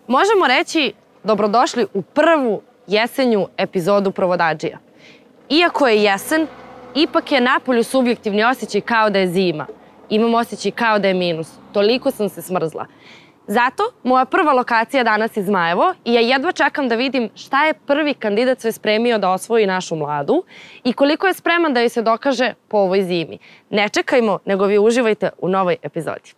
Možemo reći dobrodošli u prvu jesenju epizodu Provodadžija. Iako je jesen, ipak je napolju subjektivni osjećaj kao da je zima. Imam osjećaj kao da je minus. Toliko sam se smrzla. Zato, moja prva lokacija danas je Zmajevo i ja jedva čekam da vidim šta je prvi kandidat sve spremio da osvoji našu mladu i koliko je spreman da joj se dokaže po ovoj zimi. Ne čekajmo, nego vi uživajte u novoj epizodi.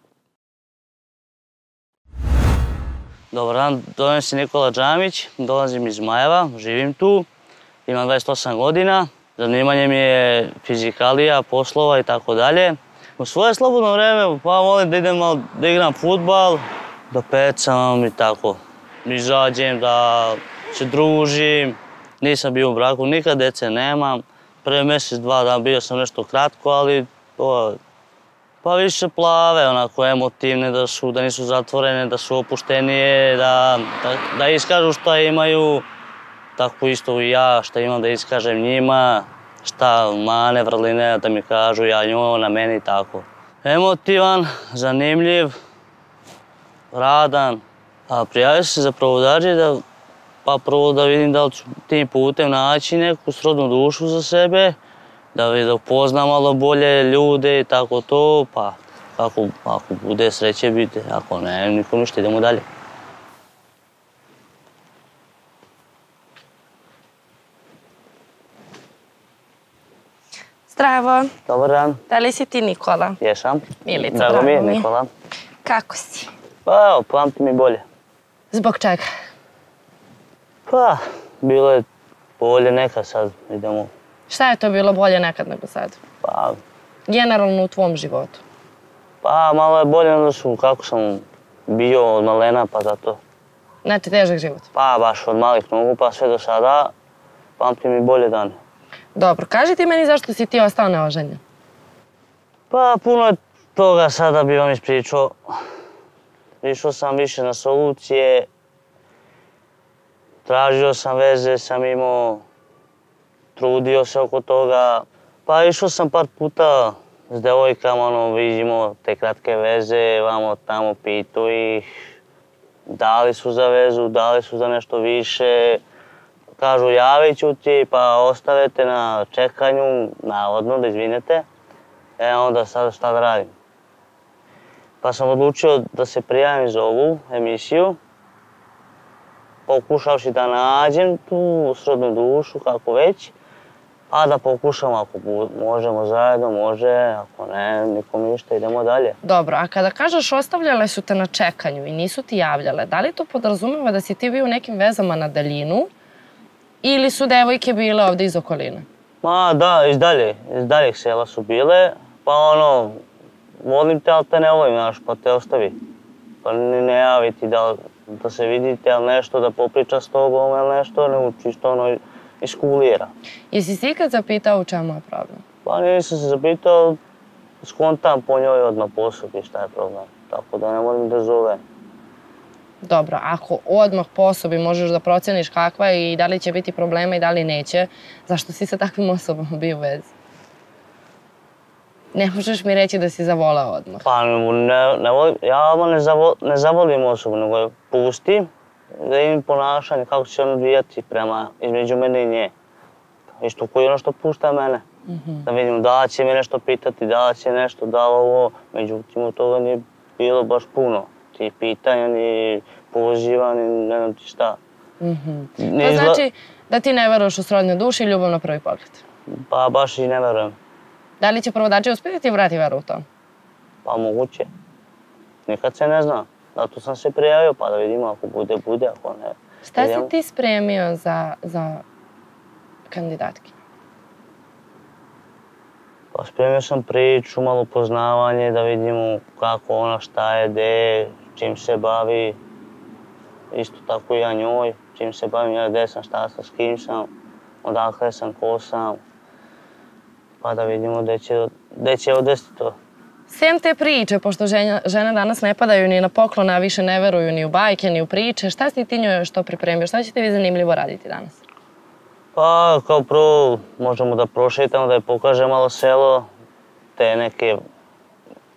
Dobar dan, zovem se Nikola Džamić, dolazim iz Zmajeva, živim tu, imam 28 godina, zanimanje mi je fizikalija, poslova i tako dalje. U svoje slobodno vreme volim da idem malo da igram fudbal, da pecam i tako. Izađem, da se družim, nisam bio u braku, nikad dece nemam. Prvi mjesec, 2 dana bio sam nešto kratko, ali pa više plave, onako emotivne, da nisu zatvorene, da su opuštenije, da iskažu šta imaju, tako isto i ja šta imam da iskažem njima, šta mane, vrline, da mi kažu, ja njoj, ona meni, tako. Emotivan, zanimljiv, radan. A prijavio sam se za Provodadžije pa prvo da vidim da li ću tim putem naći neku srodnu dušu za sebe, da upoznam malo bolje ljude i tako to, pa ako bude sreće biti, ako ne, nikom ništa, idemo dalje. Zdravo. Dobar dan. Da li si ti Nikola? Jesam. Milica, drago mi je, Nikola. Kako si? Pa evo, pamti mi bolje. Zbog čega? Pa, bilo je bolje nekad, sad idemo. Šta je to bilo bolje nekad nego sad? Pa... Generalno u tvom životu? Pa, malo je bolje nego kako sam bio od malena, pa zato. Znači, težak život? Pa, baš od malih nogu pa sve do sada, pamti mi bolje dane. Dobro, kaži ti meni zašto si ti ostao neoženjen? Pa, puno je toga sada bi vam ispričao. Išao sam više na solucije, tražio sam veze, sam imao, trudio se oko toga. Pa išao sam par puta s devojkama, vidimo te kratke veze, vamo tamo pitu ih. Da li su za vezu, da li su za nešto više. Kažu javit ću ti, pa ostavete na čekanju, navodno da izvinete. Onda sad šta da radim? Pa sam odlučio da se prijavim za ovu emisiju, pokušavši da nađem tu srodnu dušu, kako već, a da pokušam ako možemo zajedno, može, ako ne, nikom ništa, idemo dalje. Dobro, a kada kažeš ostavljale su te na čekanju i nisu ti javljale, da li to podrazumeva da si ti bio u nekim vezama na daljinu ili su devojke bile ovde iz okoline? Ma da, iz daljih sela su bile, pa volim te, ali te ne volim, znaš, pa te ostavi. Pa ne javi ti da se vidite, ali nešto, da popriča s tobom, ili nešto, nego čisto iskulira. Jesi si ikad zapitao u čemu je problem? Pa nisam se zapitao, skontam po njoj odmah posuti šta je problem, tako da ne volim da zove. Dobro, ako odmah po osobi možeš da proceniš kakva je i da li će biti problema i da li neće, zašto si sa takvim osobama bio u vezi? Ne možeš mi reći da si zavolao odmah. Pa ja ne zavolim osobu, nego je pustim da imam ponašanje, kako će se on odvijati između mene i nje. Isto koji ono što pušta mene. Da vidim da li će mi nešto pitati, da li će nešto, da li ovo. Međutim, od toga nije bilo baš puno. Ti pitanja, ni poziva, ni ne znam ti šta. To znači da ti ne veruješ u srodne duše i ljubav na prvi pogled? Pa baš i ne verujem. Da li će Provodadžije uspjeti da ti vrati veru u to? Pa moguće. Nikad se ne zna. Zato sam se prijavio pa da vidimo ako bude, ako ne. Šta si ti spremio za kandidatke? Pa spremio sam priču, malo poznavanje, da vidimo kako ona, šta je, gde, čim se bavi. Isto tako i ja njoj, čim se bavim, ja gde sam, šta sam, s kim sam, odakle sam, ko sam. Pa da vidimo gde će odvesti to. Sem te priče, pošto žene danas ne padaju ni na poklone, a više ne veruju ni u bajke, ni u priče, šta si ti njoj još to pripremio? Šta ćete vi zanimljivo raditi danas? Pa kao prvo možemo da prošetamo, da je pokaže malo selo, te neke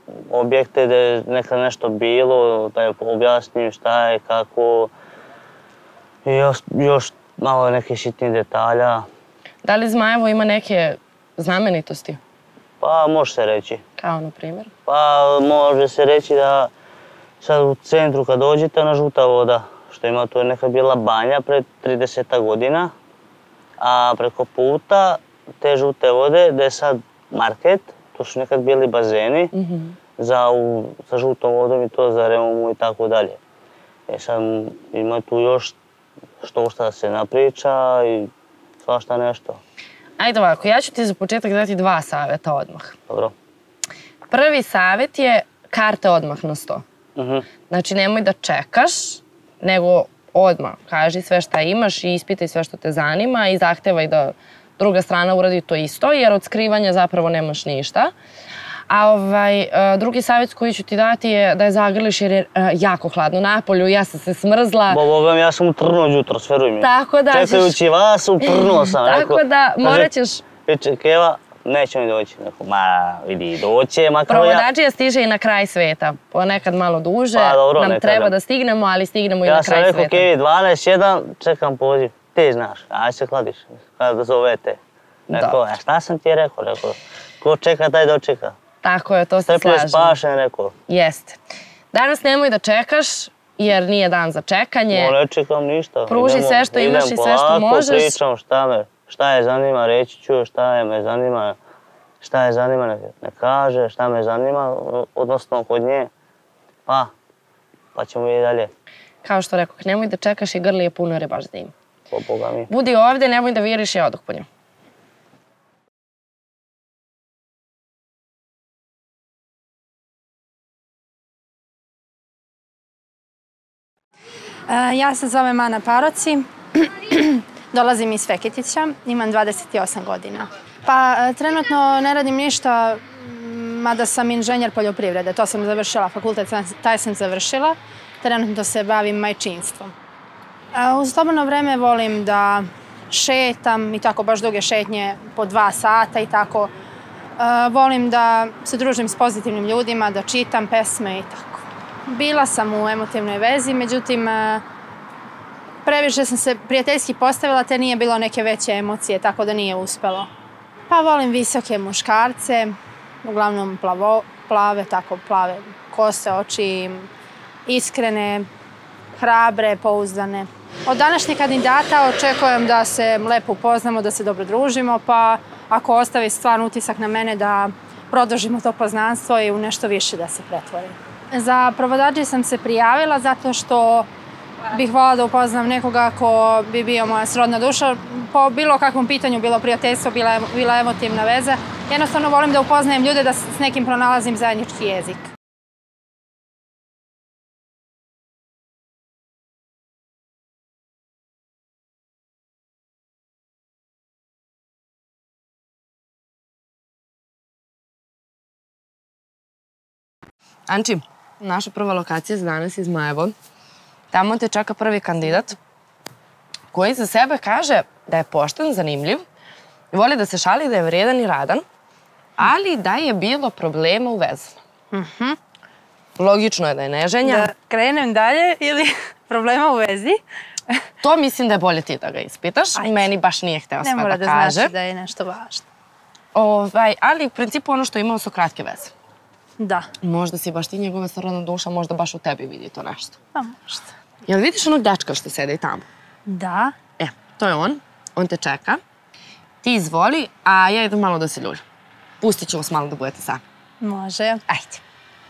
objekte gdje je nekad nešto bilo, da je objasnim šta je, kako. I još malo nekih sitnih detalja. Da li Zmajevo ima neke znamenitosti? Pa može se reći. Kao na primjer? Pa može se reći da sad u centru kad dođete na Žuta voda, što ima, to je nekad bila banja pred 30 godina, a preko puta te Žute vode, gdje je sad market, to su nekad bili bazeni sa žutom vodom i to za remumu i tako dalje. Sad ima tu još što da se napriča i svašta nešto. Ajde ovako, ja ću ti za početak dati 2 savjeta odmah. Dobro. Prvi savjet je karte odmah na sto. Znači nemoj da čekaš, nego odmah kaži sve šta imaš i ispitaj sve što te zanima i zahtevaj da druga strana uradi to isto, jer od skrivanja zapravo nemaš ništa. A drugi savjet koji ću ti dati je da je zagrliš jer je jako hladno napolju, ja sam se smrzla. Boga mi, ja sam utrnuo jutros, veruj mi. Tako da ćeš... Čekajući vas, utrnuo sam. Tako da morat ćeš... Keva, neće mi doći. Ma, vidi, doće, makar ja... Provodačija stiže i na kraj sveta. Ponekad malo duže, nam treba da stignemo, ali stignemo i na kraj sveta. Ja sam rekao, Kevi, 12:01, čekam poziv. Ti znaš, aj se kladiš, kada zovete. Rekao, šta sam ti rekao? Rekao, ko čeka, taj dočeka. Tako je, to se slažem. Strplje spašen, rekao. Jeste. Danas nemoj da čekaš, jer nije dan za čekanje. Ne čekam ništa. Pruži sve što imaš i sve što možeš. Idem polako, pričam šta je zanima, reći ću šta me zanima. Šta je zanima, ne kaže, šta me zanima, odnosno kod nje. Pa ćemo vidjeti dalje. Kao što rekao, nemoj da čekaš i grli je puno jer je baš zima. Po Boga mi. Budi ovdje, nemoj da viriš i odoh po nju. Ja se zovem Ana Paroci, dolazim iz Feketića, imam 28 godina. Pa trenutno ne radim ništa, mada sam inženjer poljoprivrede, to sam završila, fakultet taj sam završila, trenutno se bavim majčinstvom. U slobodno vreme volim da šetam i tako baš duge šetnje po 2 sata i tako. Volim da se družim s pozitivnim ljudima, da čitam pesme i tako. Bila sam u emotivnoj vezi, međutim, previše sam se prijateljski postavila te nije bilo neke veće emocije, tako da nije uspelo. Pa volim visoke muškarce, uglavnom plave kose, oči, iskrene, hrabre, pouzdane. Od današnjeg kandidata očekujem da se lepo upoznamo, da se dobro družimo, pa ako ostavi stvarno utisak na mene da produžimo to poznanstvo i u nešto više da se pretvori. Za provodačiju sam se prijavila zato što bih voljela da upoznam nekoga ko bi bio moja srodna duša. Po bilo kakvom pitanju, bilo prijateljstvo, bila emotivna veza. Jednostavno volim da upoznajem ljude, da s nekim pronalazim zajednički jezik. Anči, naša prva lokacija za danas je Zmajevo. Tamo te čeka prvi kandidat koji za sebe kaže da je pošten, zanimljiv, voli da se šali, da je vredan i radan, ali da je bilo problema u vezama. Logično je da je neženja. Da krenem dalje ili problema u vezi? To mislim da je bolje ti da ga ispitaš. Meni baš nije hteo sve da kaže. Ne mora da znači da je nešto važno. Ali u principu ono što je imao su kratke veze. Da. Možda si baš ti njegova srodna duša, možda baš u tebi vidi to nešto. Pa možda. Jel vidiš onog dečka što sede i tamo? Da. To je on. On te čeka. Ti izvoli, a ja idem malo da se ljuljam. Pustit ću vas malo da budete sami. Može. Ajde.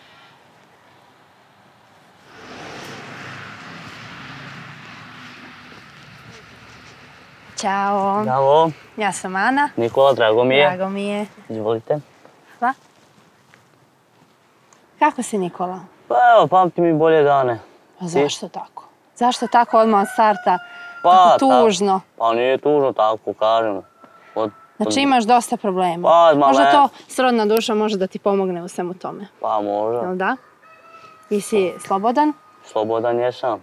Ćao. Zdravo. Ja sam Ana. Nikola, drago mi je. Drago mi je. Izvolite. Hvala. Kako si, Nikola? Pa evo, pamti mi bolje dane. Pa zašto tako? Zašto tako odmah od starta? Tako tužno. Pa nije tužno, tako kažem. Znači imaš dosta problema. Možda to srodna duša može da ti pomogne u svemu tome. Pa može. Jel da? Jesi slobodan? Slobodan jesam.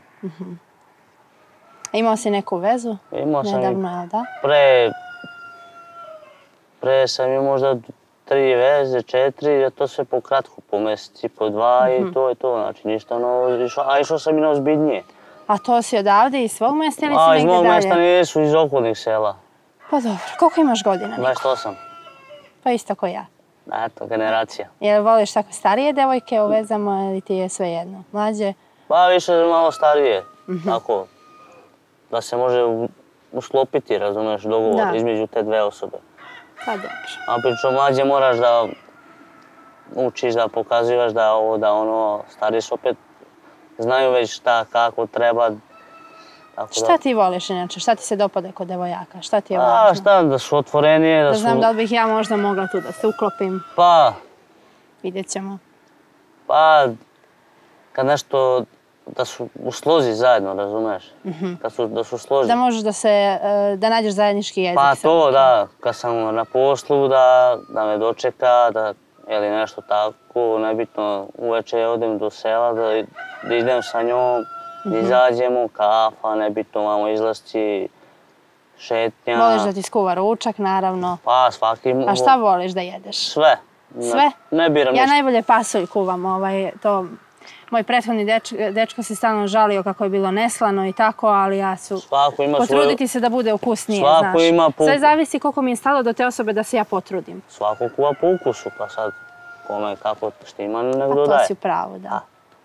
Imao si neku vezu? Imao sam nedavno, jel da? Pre sam imao možda 3 veze, 4, to sve po kratko, po mjesec i po 2 i to je to, znači ništa novo, a išao sam i na ozbiljnije. A to si odavde iz svog mjesta ili si Iz negdje mog dalje? mjesta nisu, iz okolnih sela. Pa dobro, koliko imaš godina? 28. Pa isto ko ja. Eto, generacija. Jel voliš tako starije devojke u vezama ili ti je sve jedno? Mlađe? Pa više malo starije, tako, da se može usklopiti, razumiješ, dogovor između te dve osobe. Pa dobro. A pričom mlađe moraš da učiš, da pokazivaš da ovo, da ono, stariji su opet znaju već šta, kako treba. Šta ti voliš inače? Šta ti se dopada kod devojaka? Šta ti je A važno? šta, da su otvorenije, da Da su... znam da li bih ja možda mogla tu da se uklopim. Pa, Vidjet ćemo. pa, kad nešto, da su u slozi zajedno, razumiješ? Da su slozi. Da možeš da nađeš zajednički jezik. Pa to, da, kad sam na poslu, da me dočeka, ili nešto tako, nebitno, uveče odem do sela, da idem sa njom, da izađemo, kafa, nebitno, vamo izlasci, šetnja. Voliš da ti skuva ručak, naravno. Pa, svaki... A šta voliš da jedeš? Sve. Sve? Ne biram Ja ništa. najbolje pasulj kuvam, to... Moj prethodni dečko se stalno žalio kako je bilo neslano i tako, ali ja ću potruditi se da bude ukusnije, znaš. Sve zavisi koliko mi je stalo do te osobe da se ja potrudim. Svako kuva po ukusu, pa sad kome kako štima nek dodaje. A to si u pravu, da.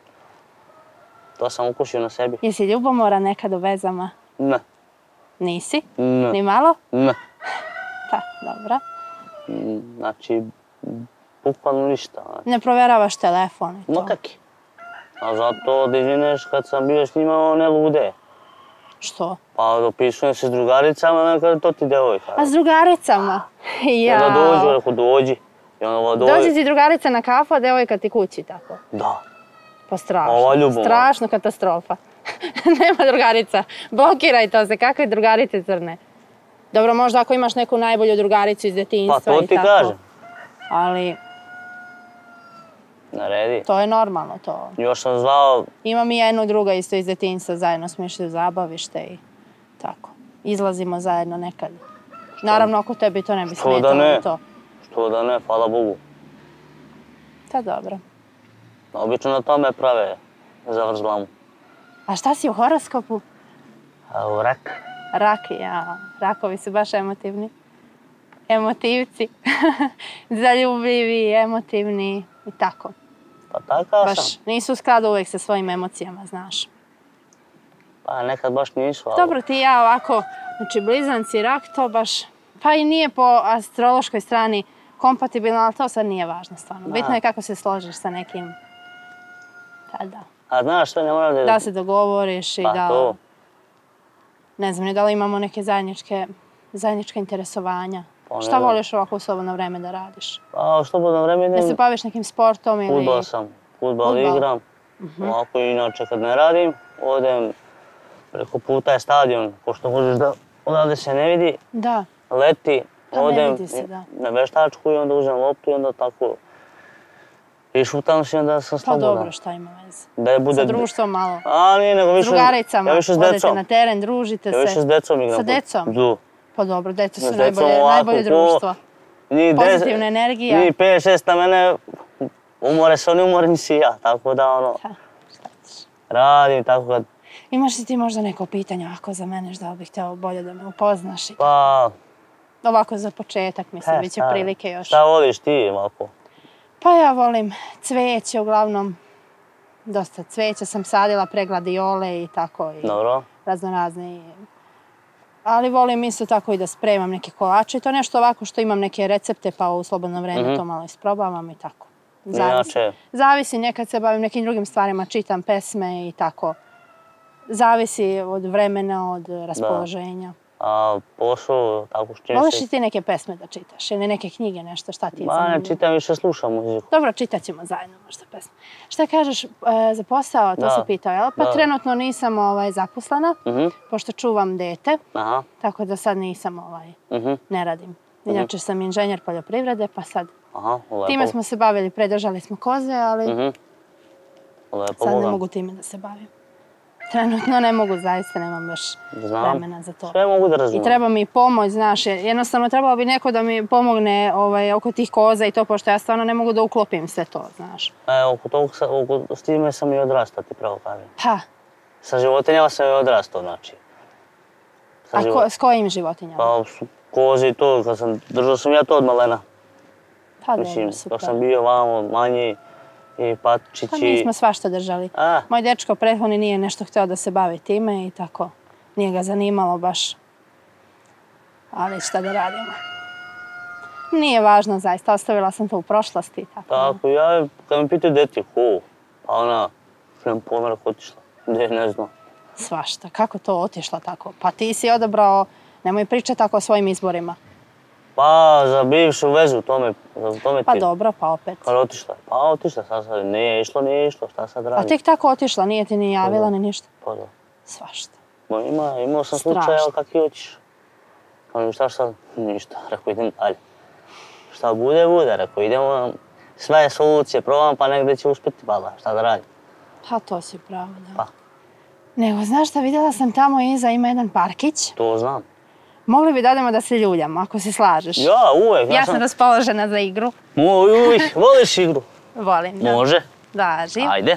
To sam ukusio na sebi. Jesi ljubomoran nekad u vezama? Ne. Nisi? Ne. Ni malo? Ne. Pa, dobro. Znači, bukvalno ništa. Ne provjeravaš telefon i to? Ma kaki. A zato da izvineš kad sam bio s njima one lude. Što? Pa dopisujem se s drugaricama, nekada to ti devojka. A s drugaricama? I onda dođu, rekao dođi. Dođi ti drugarica na kafu, a devojka ti kući tako? Da. Pa strašno, strašno katastrofa. Nema drugarica, blokiraj to se, kakve drugarice crne. Dobro, možda ako imaš neku najbolju drugaricu iz djetinjstva i tako. Pa to ti kažem. Ali... Naredi. To je normalno, to. Još sam zvao... Imam i jednu druga isto iz djetinjstva, zajedno smo išli u zabavište i tako. Izlazimo zajedno nekad. Naravno, ako tebi to ne bi smetalo to. Što da ne, hvala Bogu. Ta dobro. Obično na tome prave zavrzlamu. A šta si u horoskopu? Rak. Rak, ja. Rakovi su baš emotivni. Emotivci. Zaljubljivi, emotivni i tako. Pa takav sam. Baš nisu u skladu uvijek sa svojim emocijama, znaš. Pa nekad baš nisu, ali... Dobro, ti i ja ovako, znači blizanci, rak, to baš... Pa i nije po astrološkoj strani kompatibilno, ali to sad nije važno stvarno. Bitno je kako se složiš sa nekim... Da. A znaš što ne mora da... Da se dogovoriš i da... Pa to. Ne znam, da li imamo neke zajednička interesovanja. Šta voliš ovako u slobodno vreme da radiš? Pa u slobodno vreme idem... Da se baviš nekim sportom ili... Fudbal sam. Fudbal igram. Ovako inače kad ne radim, odem preko puta je stadion, pošto možeš da odavde se ne vidi. Da. Leti, odem na veštačku i onda uzem loptu i onda tako išutam se i onda sam slobodan. Pa dobro, šta ima veze? Sa društvom malo. A nije, nego više... S drugaricama, odete na teren, družite se. Ja više s decom igram. Sa decom? Da. Pa dobro, deca su najbolje društvo. Pozitivna energija. Njih 5-6 na mene, umore se oni, umoreni si ja, tako da ono... Radim, tako kad... Imaš li ti možda neko pitanje ovako za mene, da li bih htjela bolje da me upoznaš? Pa... Ovako za početak, mislim, bit će prilike još. Šta voliš ti ovako? Pa ja volim cveće, uglavnom. Dosta cveća sam sadila, pregladiole i tako. Dobro. Raznorazne. Ali volim isto tako i da spremam neke kolače. I to nešto ovako što imam neke recepte, pa u slobodno vreme to malo isprobavam i tako. Zavisi, nekad se bavim nekim drugim stvarima, čitam pesme i tako. Zavisi od vremena, od raspoloženja. A posao, tako što... Voliš li ti neke pesme da čitaš ili neke knjige, nešto, šta ti je zanimljivo? Ma ne čitam, više slušam muziku. Dobro, čitat ćemo zajedno možda pesme. Šta kažeš za posao, to si pitao, jel? Pa trenutno nisam zaposlena, pošto čuvam dete, tako da sad nisam, ne radim. Inače sam inženjer poljoprivrede, pa sad time smo se bavili, predržali smo koze, ali sad ne mogu time da se bavim. Trenutno ne mogu, zaista nemam baš Znam. vremena za to. Sve mogu da razumijem. I treba mi pomoć, znaš, jednostavno trebalo bi neko da mi pomogne oko tih koza i to, pošto ja stvarno ne mogu da uklopim sve to, znaš. S time sam i odrastao, ti pravo kažem. Pa, Sa životinjama sam i odrastao, znači. s kojim životinjama? Pa koze i to, držao sam ja to od malena. Pa Mislim, dobro, dok super. sam bio vamo manji i patčići. Pa mi smo svašta držali. A. Moj dečko prethodni nije nešto hteo da se bavi time i tako. Nije ga zanimalo baš. Ali šta da radimo. Nije važno zaista, ostavila sam to u prošlosti. Tako, ja, kad me pitaju gdje ti je ko, pa ona, nemam pojma kako otišla, gdje ne znam. Svašta, kako to otišla tako? Pa ti si odabrao, nemoj pričati tako o svojim izborima. Pa, za bivšu vezu, to me Pa ti. dobro, pa opet. Kad otišla? Pa otišla, sad nije išlo, šta sad Pa radi? tek tako otišla, nije ti ni javila ni ništa. Pa da. Svašta. Imao sam Strašno. slučajeva kak je otišao. Kažem, šta sad? Ništa, rekao idem dalje. Šta bude, rekao idemo, sve solucije probam pa negdje će uspjeti, valjda, šta da radim. Pa to si pravo, da. Pa. Nego, znaš šta, vidjela sam tamo iza ima jedan parkić. To znam. Mogli bi da odemo da se ljuljamo, ako se slažeš. Ja, uvek. Ja sam raspoložena za igru. Uvijek, voliš igru? Volim, da. Može. Važi. Ajde.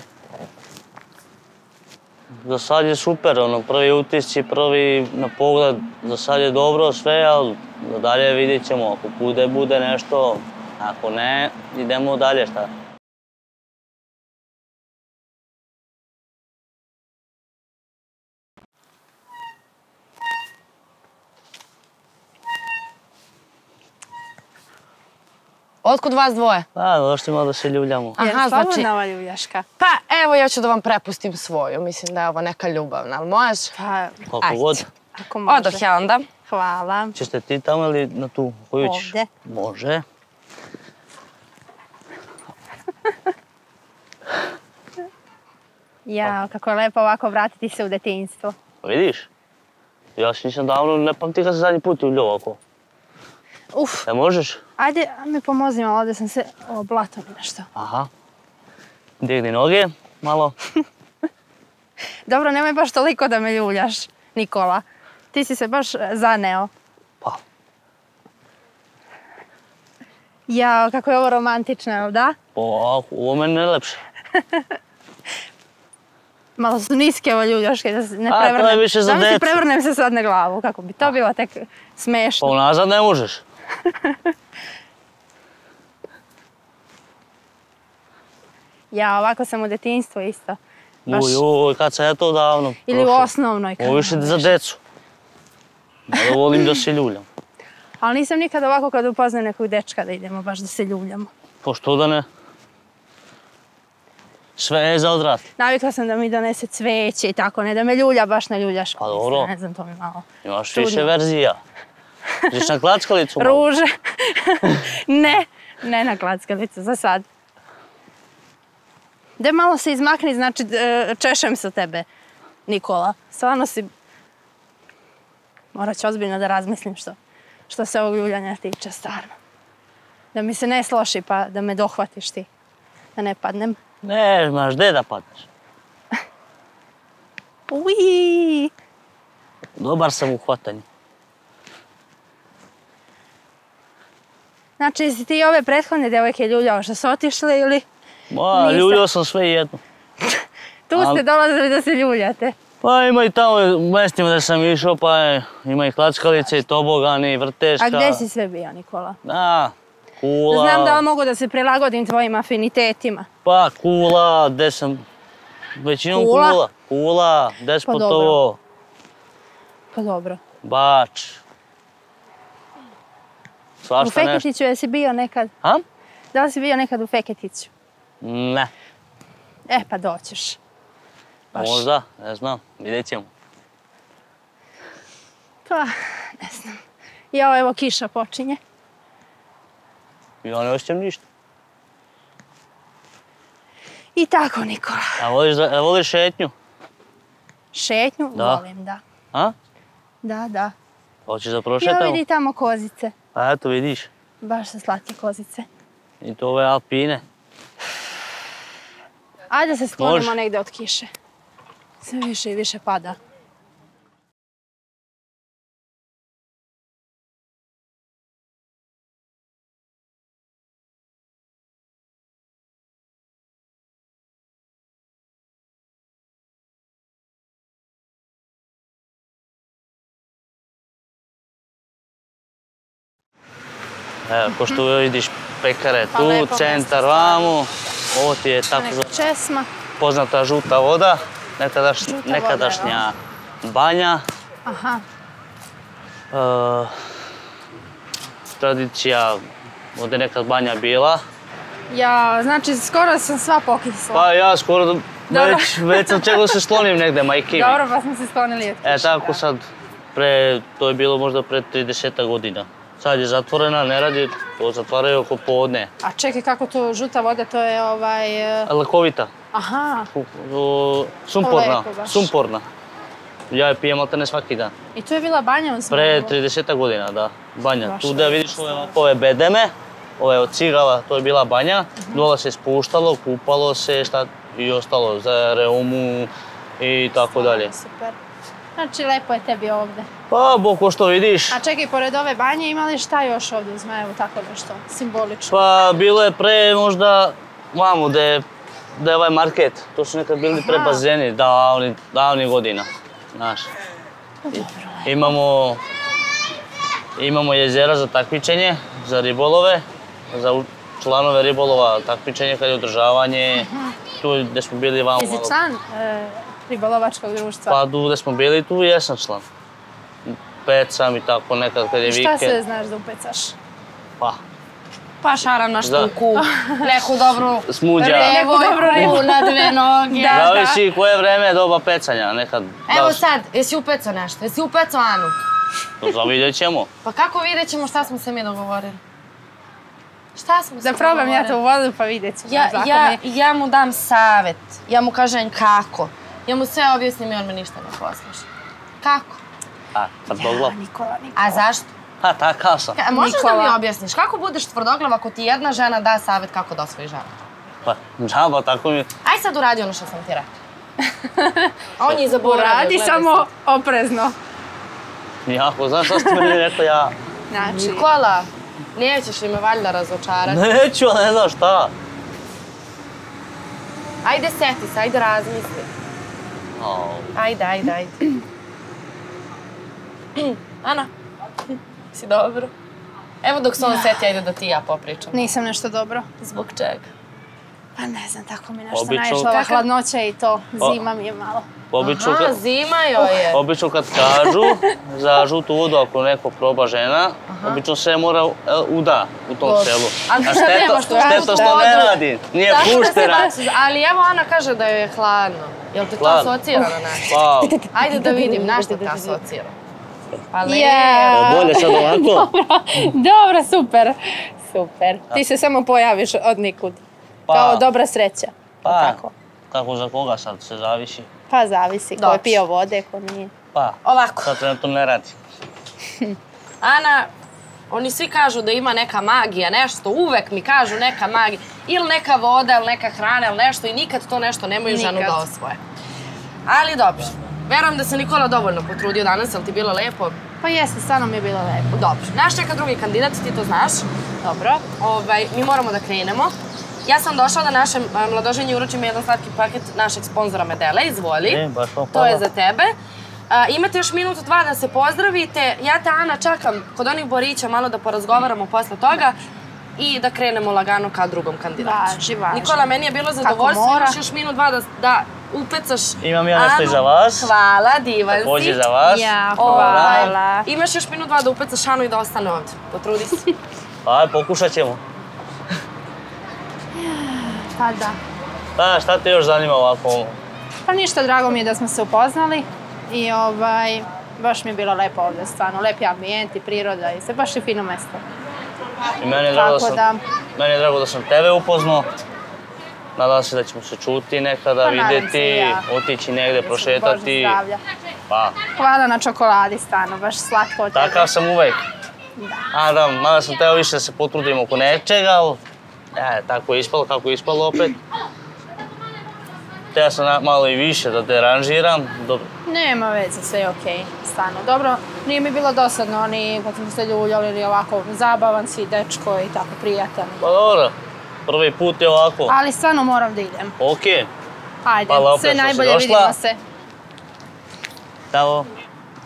Za sad je super, prvi utisci, prvi na pogled, za sad je dobro sve, ali dalje vidjet ćemo, ako bude nešto, ako ne, idemo dalje, šta? Otkud vas dvoje? Da, došli malo da se ljuljamo. Aha, Jer znači- slobodna ova ljuljaška. Pa evo ja ću da vam prepustim svoju, mislim da je ovo neka ljubavna, ali možeš? Pa, Koliko Ajde. god. ako može. Odoh ja onda. Hvala. Ćeš te ti tamo ili na tu koju ćeš? Ovdje. Može. Jao, kako je lepo ovako vratiti se u detinjstvo. Vidiš? Ja se nisam davno, ne pamti kad se zadnji put uljio ovako. Uf, Možeš? ajde mi pomozi malo, ovdje sam se blato mi nešto. Aha. Digni noge, malo. Dobro, nemoj baš toliko da me ljuljaš, Nikola. Ti si se baš zaneo. Pa. Jao, kako je ovo romantično, jel da? Ovo meni ne lepše. Malo su niske ovo ljuljaške, da se ne A, to je prevrnem. više za Zamisli, decu. prevrnem se sad na glavu, kako bi to bilo tek smešno. Pa unazad ne možeš. Ja, ovako sam u detinjstvu isto. Baš. Kad sam ja to davno Ili u prošao. osnovnoj. Ovo više za decu. Malo volim da se ljuljam. Ali nisam nikad ovako kad upoznam nekog dečka da idemo baš da se ljuljamo. Pa što da ne? Sve je za odvrat. Navikla sam da mi donese cveće i tako, ne da me ljulja baš na ljuljašku. Pa dobro. Ne znam, to mi malo Imaš čudno. više verzija. Ideš na klackalicu malo. Ruže. ne na klackalicu, za sad. Da malo se izmakni, znači češem se tebe, Nikola. Stvarno si... Morat ću ozbiljno da razmislim što se ovog ljuljanja tiče, stvarno. Da mi se ne sloši pa da me dohvatiš ti. Da ne padnem. Ne, imaš gdje da padneš. Uiii! Dobar sam u hvatanju. Znači, jesi ti ove prethodne devojke ljuljao što su otišle ili... Ma, Nisam. ljuljao sam sve jedno. Tu ste dolazili da se ljuljate. Pa ima i tamo u mjestima da sam išao, pa ima i klackalice, i tobogani, i vrteška. A gdje si sve bio, Nikola? Da, Kula. Znam da li mogu da se prilagodim tvojim afinitetima. Pa Kula, gdje sam... Većinom Kula? Kula. Kula, Despotovo, dobro. Pa dobro. Bač. U Svašta nešto. Feketiću jesi bio nekad? Ha? Da li si bio nekad u Feketiću? Ne. Pa doćeš. Baš. Možda, ne znam, vidjet ćemo. Pa, ne znam. Jao, evo kiša počinje. Ja ne osjećam ništa. I tako, Nikola. A voliš šetnju? Šetnju? Da. Volim, da. A? Da. Hoćeš da Evo prošetamo? vidi tamo kozice. A eto vidiš. Baš su slatke kozice. I to ove alpine. Ajde se sklonimo Može. negdje od kiše. Sve više i više pada. Evo, ko što vidiš, pekare Pa tu, lepo centar mjesto vamo. Ovo ti je tako Neka česma. poznata žuta voda, voda, nekadašnja banja. Aha. Tradicija, ovdje nekad banja bila. Ja, znači, skoro sam sva pokisla. Pa ja skoro, već sam čekao da se sklonim negdje, majke mi. Dobro, pa smo se sklonili od kiše. Tako sad, to je bilo možda pre 30 godina. Sad je zatvorena, ne radi, to zatvaraju oko podne. A čekaj, kako to žuta voda, to je Lakovita. Aha. Sumporna, Lepo baš. sumporna. Ja je pijem maltene svaki dan. I tu je bila banja u Pre Zmajlovu? 30 godina, da, banja. Baš Tu da vidiš ove bedeme, ove od cigala, to je bila banja. Dole se spuštalo, kupalo se, šta i ostalo za reumu i tako dalje. Super. Znači, lepo je tebi ovdje. Pa, Bog, ko što vidiš. A čekaj, pored ove banje ima li šta još ovdje u Zmajevu, tako nešto simbolično? Pa, bilo je pre možda vamo da je ovaj market. To su nekad bili pre bazeni, davnih godina. Znaš. Imamo jezera za takmičenje, za ribolove, za članove ribolova takmičenje kad je održavanje. Tu gdje smo bili vamo. Jesi član ribolovačkog društva? Pa tu gdje smo bili, tu jesam član. Pecam i tako nekad kad je vikend. Šta sve znaš da upecaš? Pa šaram na štuku, neku dobru Smuđa. ribu na dve noge. Zavisi koje vreme je doba pecanja, nekad. Evo sad, jesi upecao nešto? Jesi upecao Anu? To vidjet ćemo. Pa kako vidjet ćemo šta smo se mi dogovorili? Šta smo se Da probam ja to u vodu pa vidjet ćemo. Ja mu dam savjet, ja mu kažem kako. Ja mu sve objasnim i on me ništa ne posluša. Kako? Tvrdoglav. Nikola. A zašto? Takav sam. Možeš da mi objasniš, kako budeš tvrdoglav ako ti jedna žena da savjet kako da osvoji ženu? Pa, džaba, tako mi... Aj sad uradi ono što sam ti rekao. On je zaboravio. Uradi samo oprezno. Jako, znaš što ste meni rekao ja? Znači... Nikola, nećeš li me valjda razočarati? Neću, ne znam šta. Ajde seti se, ajde razmisli. Ajde. Ana, si dobro? Evo dok se on seti, ajde da ti i ja popričam. Nisam nešto dobro. Zbog čega? Pa ne znam, tako mi nešto naišla ova hladnoća i to. Zima mi je malo. Aha, zima joj je. Obično kad kažu za žutu vodu ako neko proba žena, obično se mora uda u tom selu. A šteta što ne radi, nije puštena. Ali evo Ana kaže da joj je hladno. Jel te to asocira na nešto? Ajde da vidim, na što te asocira. Pa lijevo. Bolje sad ovako? Dobro, super. Ti se samo pojaviš od nikud. Kao dobra sreća. Pa, kako za koga sad se zavisi? Pa zavisi, ko je pio vode, ko nije. Pa, sad trenutno ne radi. Ana, oni svi kažu da ima neka magija, nešto, uvek mi kažu neka magija. Ili neka voda, ili neka hrana, ili nešto i nikad to nešto nemaju ženu da osvoje. Ali dobro, verujem da se Nikola dovoljno potrudio danas, jel ti bilo lepo? Pa jeste, stvarno mi je bilo lepo. Dobro, naš čeka drugi kandidat, ti to znaš. Dobro. Mi moramo da krenemo. Ja sam došla da našem mladoženju uručim jedan slatki paket našeg sponzora Medele, izvoli. To je za tebe. Imate još minut, dva da se pozdravite. Ja te, Ana, čekam kod onih Borića malo da porazgovaramo posle toga i da krenemo lagano ka drugom kandidatu. Važi. Nikola, meni je bilo zadovoljstvo, imaš još minut, dva da upecaš Anu. Imam ja nešto i za vas. Hvala, divan si. Također za vas. Ja, hvala. Imaš još minut, dva da upecaš Anu i da ostane ovdje. Potrudi se. Aj, pokušat ćemo. Pa da. Da, šta te još zanima ovako? Pa ništa, drago mi je da smo se upoznali i baš mi je bilo lepo ovdje, stvarno. Lepi ambijent i priroda i sve, baš je fino mjesto. I meni je drago da sam tebe upoznao. Nadam se da ćemo se čuti nekada, vidjeti, otići negdje, prošetati. Bože zdravlja. Pa. Hvala na čokoladi, stvarno, baš slatko od tebe. Takav sam uvek. Da. Mada sam teo više da se potrudim oko nečega, ali tako je ispalo, kako je ispalo opet. Te sam malo i više da te ranžiram. Nema veze, sve je okej, stvarno. Dobro, nije mi bilo dosadno, oni kad smo se ljuljali ili ovako zabavan si, dečko i tako, prijatan. Pa dobro, prvi put je ovako. Ali stvarno moram da idem. Okej. Ajde, Hvala opet sve što si najbolje, došla. vidimo se. Evo.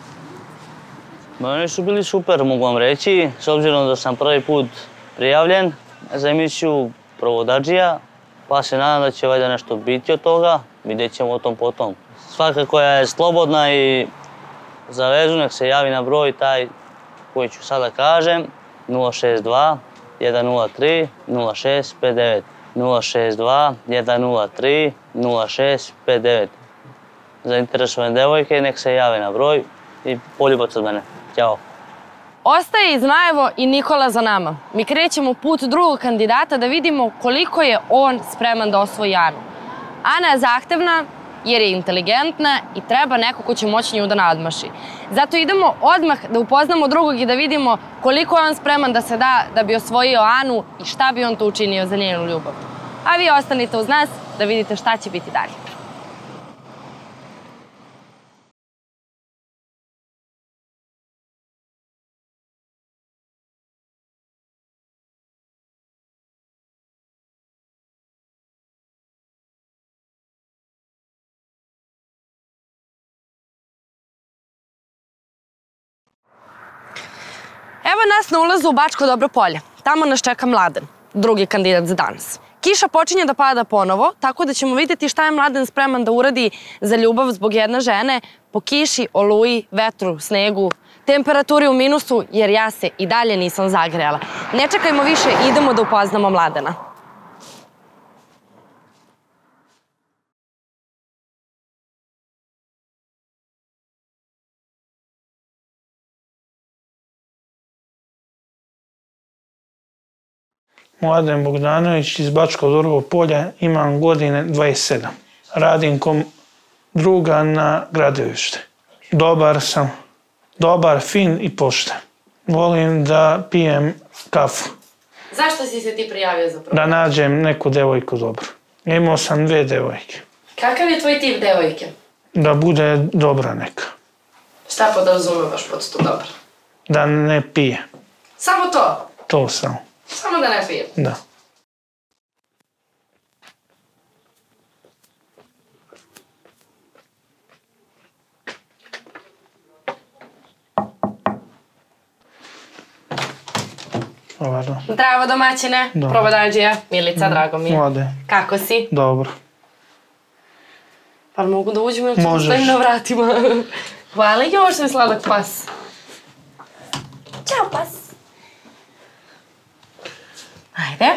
Oni su bili super, mogu vam reći, s obzirom da sam prvi put prijavljen za emisiju Provodadžija, pa se nadam da će valjda nešto biti od toga, vidjet ćemo o tom potom. Svaka koja je slobodna i za vezu nek se javi na broj taj koji ću sada kažem, 062 103 0659. 062 103 0659. Zainteresovane devojke nek se jave na broj i poljubac od mene. Ćao. Ostaje Zmajevo i Nikola za nama. Mi krećemo put drugog kandidata da vidimo koliko je on spreman da osvoji Anu. Ana je zahtevna jer je inteligentna i treba neko ko će moći nju da nadmaši. Zato idemo odmah da upoznamo drugog i da vidimo koliko je on spreman da se da da bi osvojio Anu i šta bi on to učinio za njenu ljubav. A vi ostanite uz nas da vidite šta će biti dalje. Evo nas na ulazu u Bačko Dobro polje. Tamo nas čeka Mladen, drugi kandidat za danas. Kiša počinje da pada ponovo, tako da ćemo vidjeti šta je Mladen spreman da uradi za ljubav zbog jedne žene po kiši, oluji, vetru, snegu, temperaturi u minusu, jer ja se i dalje nisam zagrejala. Ne čekajmo više, idemo da upoznamo Mladena. Mladen Bogdanović iz Bačkog Dobrog polja, imam godine 27. Radim kom druga na gradilište. Dobar sam, dobar, fin i pošten. Volim da pijem kafu. Zašto si se ti prijavio za Da nađem neku devojku dobru. Imao sam 2 devojke. Kakav je tvoj tip devojke? Da bude dobra neka. Šta podrazumevaš pod to dobro? Da ne pije. Samo to? To samo. Samo da ne pije? Da. Ovako. Zdravo domaćine, Provodadžija, Milica, drago mi je. Mlade. Kako si? Dobro. Pa mogu da uđemo ili ću Možeš. stojim na vratima? Hvala, još sam sladak pas. Ćao pas. Ajde.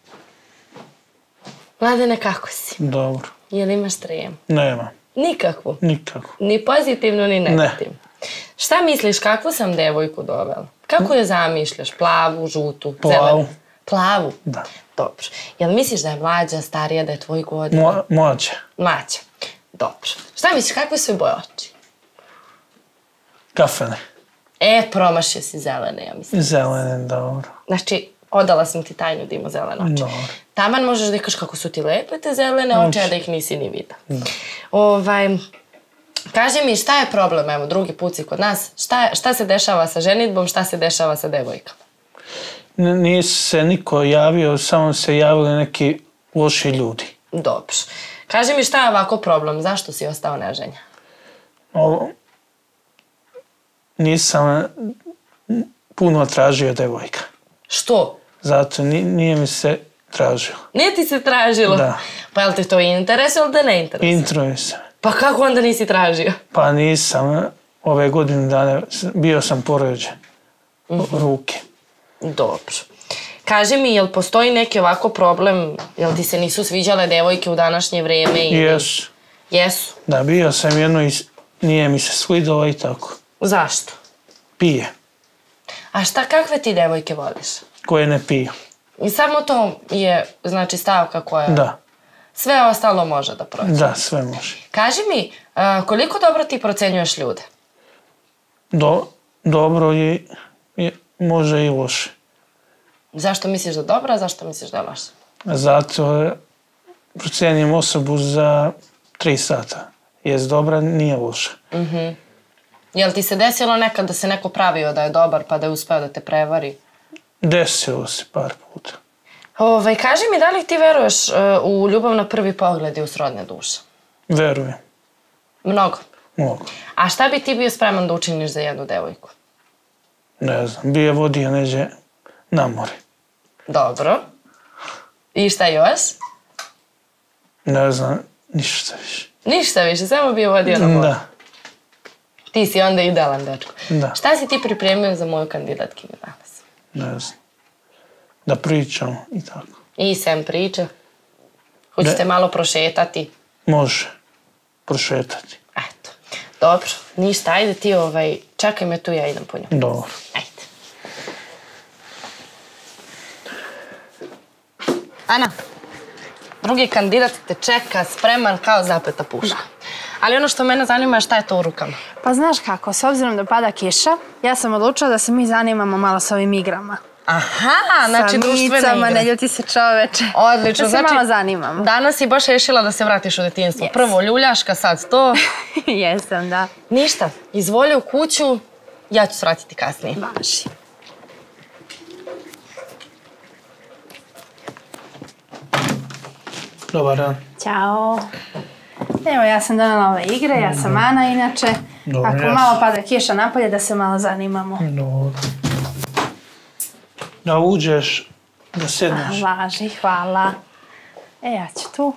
Mladene, kako si? Dobro. Jel imaš tremu? Nema. Nikakvu? Nikako. Ni pozitivnu, ni negativnu? Šta misliš, kakvu sam devojku dovela? Kako je zamišljaš? Plavu, žutu, Plavu. zelenu? Plavu? Da. Dobro. Jel misliš da je mlađa, starija, da je tvoj godina? Mlađa. Mlađa. Dobro. Šta misliš, kakve su joj boje oči? Kafene. Promašio si zelene, ja mislim. Zelene, dobro. Znači, odala sam ti tajnu da ima zelene oči. Dobro. Taman možeš da kažeš kako su ti lepe te zelene oči, a da ih nisi ni vidio. Kaži mi, šta je problem, evo, drugi put si kod nas, šta se dešava sa ženidbom, šta se dešava sa devojkama? Nije se niko javio, samo se javili neki loši ljudi. Dobro. Kaži mi, šta je ovako problem, zašto si ostao neženja? Nisam puno tražio devojka. Što? Zato nije mi se tražilo. Nije ti se tražilo? Da. Pa je li te to interesuje ili te ne interesuje? Interesuje se. Pa kako onda nisi tražio? Pa nisam, ove godine dana bio sam porođen. Ruke. Dobro. Kaži mi, jel postoji neki ovako problem, jel ti se nisu sviđale devojke u današnje vrijeme? Jesu. Jesu? Da, bio sam jedno i nije mi se svidjelo i tako. Zašto? Pije. A kakve ti devojke voliš? Koje ne piju. I samo to je, znači, stavka koja... Da. Sve ostalo može da prođe? Da, sve može. Kaži mi, koliko dobro ti procenjuješ ljude? Dobro i može i loše. Zašto misliš da je dobro, a zašto misliš da je loše? Zato procenim osobu za 3 sata. Jest dobra, nije loša. Jel ti se desilo nekad da se neko pravio da je dobar pa da je uspeo da te prevari? Desilo se par puta. Kaži mi, da li ti veruješ u ljubav na prvi pogled i u srodne duše? Verujem. Mnogo. Mogu. A šta bi ti bio spreman da učiniš za jednu devojku? Ne znam, bi je vodio neđe na more. Dobro. I šta još? Ne znam, ništa više. Ništa više, samo bi je vodio na more. Da. Ti si onda idealan dečko. Da. Šta si ti pripremio za moju kandidatkinju danas? Ne znam. Da pričam i tako. I sem priče? Hoćete malo prošetati? Može. Prošetati. Eto. Dobro. Ništa, ajde ti čekaj me tu, ja idem po nju. Dobro. Ajde. Ana, drugi kandidat te čeka spreman kao zapeta puška. Ali ono što mene zanima je šta je to u rukama. Pa znaš kako, s obzirom da pada kiša, ja sam odlučila da se mi zanimamo malo s ovim igrama. Aha, znači društvene Samicama, igre. ne ljuti se čoveče. Odlično, Da se znači malo zanimamo. danas si baš rešila da se vratiš u detinjstvo. Yes. Prvo ljuljaška, sad to. Jesam, da. Ništa, izvoli u kuću, ja ću se vratiti kasnije. Važi. Dobar dan. Ćao. Evo, ja sam donela ove igre, ja sam Ana inače. Dobro, Ako ja malo pada kiša napolje, da se malo zanimamo. Dobro. Da uđeš, da sedneš. Važi, hvala. Ja ću tu.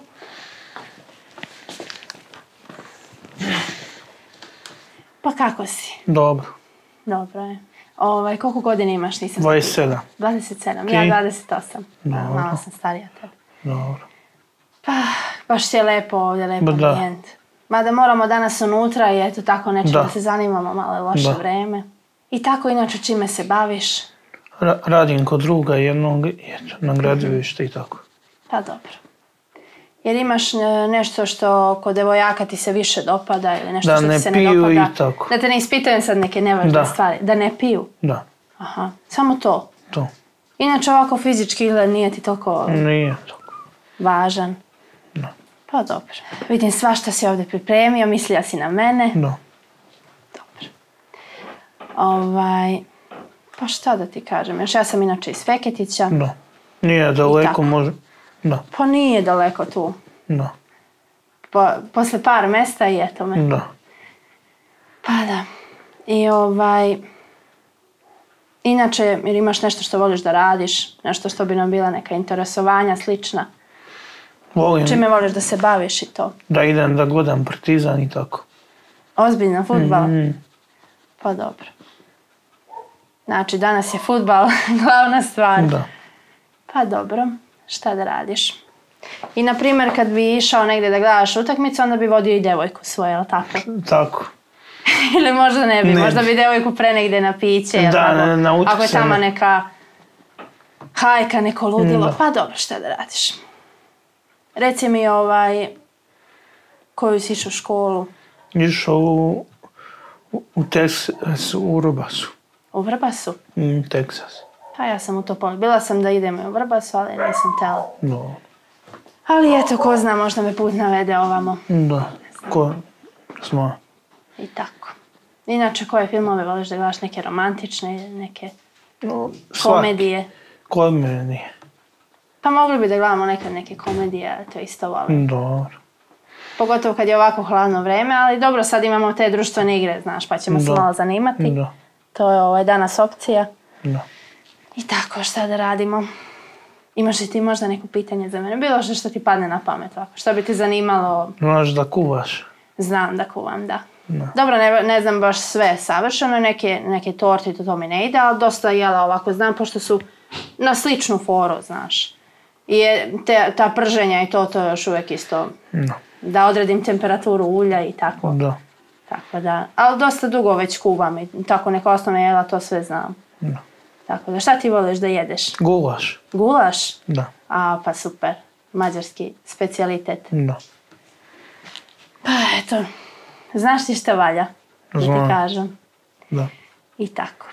Pa kako si? Dobro. Dobro je. Koliko godina imaš? Nisam 27. 27, Ti? ja 28. Dobro. Malo sam starija od tebe. Dobro. Pa, baš ti je lepo ovdje, lepo Da. ambijent. Mada moramo danas unutra i eto tako nečem da se zanimamo, malo je loše Da. vreme. I tako inače čime se baviš? Radim kod druga jednog, na gradilište i tako. Pa dobro. Jer imaš nešto što kod devojaka ti se više dopada ili nešto Da što ne ti se ne piju dopada? i tako. Da te ne ispitujem sad neke nevažne Da. stvari. Da ne piju? Da, Aha, samo to. to. Inače ovako fizički izgled nije ti toliko Nije tako. važan. Da. Pa dobro. Vidim svašta si ovdje pripremio, mislila si na mene. Da. Dobro. Pa šta da ti kažem, još ja sam inače iz Feketića. Da. Nije daleko, tako. može. Da. Pa nije daleko tu. Da. Posle par mesta i eto me. Da. Pa da. I inače, jer imaš nešto što voliš da radiš, nešto što bi nam bila neka interesovanja slična. Volim Čime voliš da se baviš i to? da idem da gledam Partizan i tako. Ozbiljno, fudbal? Pa dobro. Znači, danas je fudbal glavna stvar. Da. Pa dobro, šta da radiš? I na primjer, kad bi išao negdje da gledaš utakmicu, onda bi vodio i devojku svoje, jel tako? Tako. Ili možda ne bi, Ne možda bi. bi devojku pre negdje na piće, jel Da, tako? na utakmicu Ako je tamo ne. neka hajka, neko ludilo, Da. pa dobro, šta da radiš? Reci mi koju si išao u školu? Išao u Texas, u Vrbasu. U Vrbasu? Texas. Pa ja sam u Topoli. Bila sam da idem u Vrbasu, ali nisam tela. No. Ali eto, ko zna, možda me put navede ovamo. Da. Ko smo? I tako. Inače, koje filmove voliš da gledaš? Neke romantične ili neke No, komedije? Kod mene nije. Pa mogli bi da gledamo nekad neke komedije, ali to isto volim. Dobro. Pogotovo kad je ovako hladno vreme, ali dobro, sad imamo te društvene igre, znaš, pa ćemo se Da. malo zanimati. Da. To je danas opcija. Da. I tako, šta da radimo? Imaš li ti možda neko pitanje za mene? Bilo što ti padne na pamet ovako? Što bi ti zanimalo? Znaš da kuvaš? Znam da kuvam, da. Dobro, ne znam baš sve savršeno, neke torte, to mi ne ide, ali dosta jela ovako znam, pošto su na sličnu foru, znaš. I ta prženja i to još uvijek isto, Da. da odredim temperaturu ulja i tako. Da. Tako da, ali dosta dugo već kuvam i tako neka osnovna jela, to sve znam. Da. Tako da, šta ti voliš da jedeš? Gulaš? Gulaš? Da. Pa super, mađarski specijalitet. Da. Pa eto, znaš ti šta valja, da ti Znam. kažem. Da. I tako.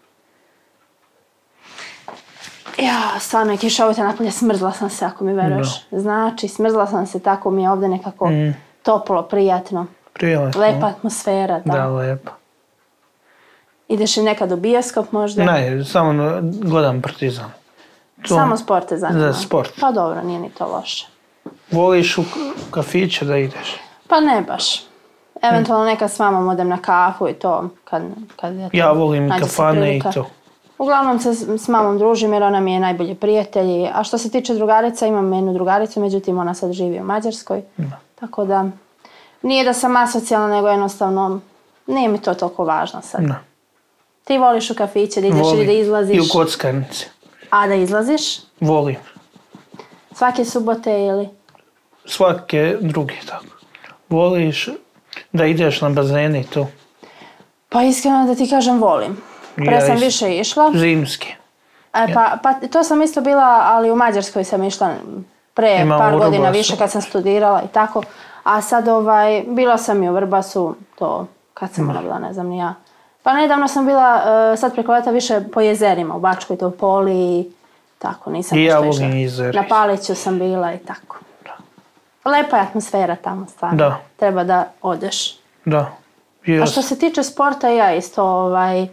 Ja, stvarno je kiša ovdje napolje, smrzla sam se ako mi veruješ. Znači, smrzla sam se, tako mi je ovdje nekako Toplo, prijatno. Prijatno. Lepa atmosfera, da. Da, lepa. Ideš li nekad u bioskop možda? Ne, samo gledam Partizan. Samo sport te zanima? Za sport. Pa dobro, nije ni to loše. Voliš u kafiće da ideš? Pa ne baš. Eventualno nekad s mamom odem na kafu i to. Ja volim kafane i to. Uglavnom se s mamom družim jer ona mi je najbolji prijatelj. A što se tiče drugarica, imam jednu drugaricu, međutim ona sad živi u Mađarskoj. Da. Tako da, nije da sam asocijalna, nego jednostavno nije mi to toliko važno sad. Da. Ti voliš u kafiće, da ideš ili da izlaziš? I u kockarnici. A da izlaziš? Volim. Svake subote ili? Svake druge, tako. Voliš da ideš na bazene i to? Pa iskreno da ti kažem volim. Pre sam više išla. Zimski. Pa to sam isto bila, ali u Mađarskoj sam išla pre par godina više kad sam studirala i tako. A sad bila sam i u Vrbasu, to kad sam ona bila, ne znam ni ja. Pa nedavno sam bila sad preko leta više po jezerima, u Bačkoj Topoli i tako, nisam ja volim jezera. Na Paliću sam bila i tako. Lepa je atmosfera tamo stvarno. Da. Treba da odeš. Da. A što se tiče sporta, ja isto,